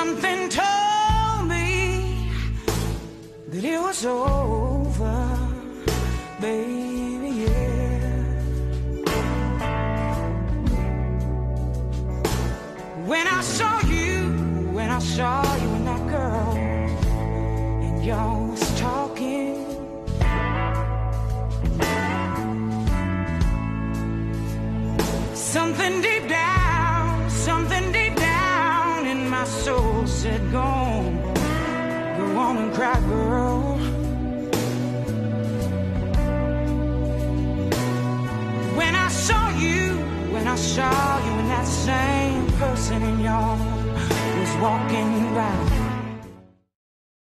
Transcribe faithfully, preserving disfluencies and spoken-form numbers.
Something told me that it was over, baby, yeah. When I saw you, when I saw you and that girl, and y'all was talking, something deep down, something deep down in my soul said, go on, go on and cry, girl. When I saw you, when I saw you and that same person in y'all was walking by.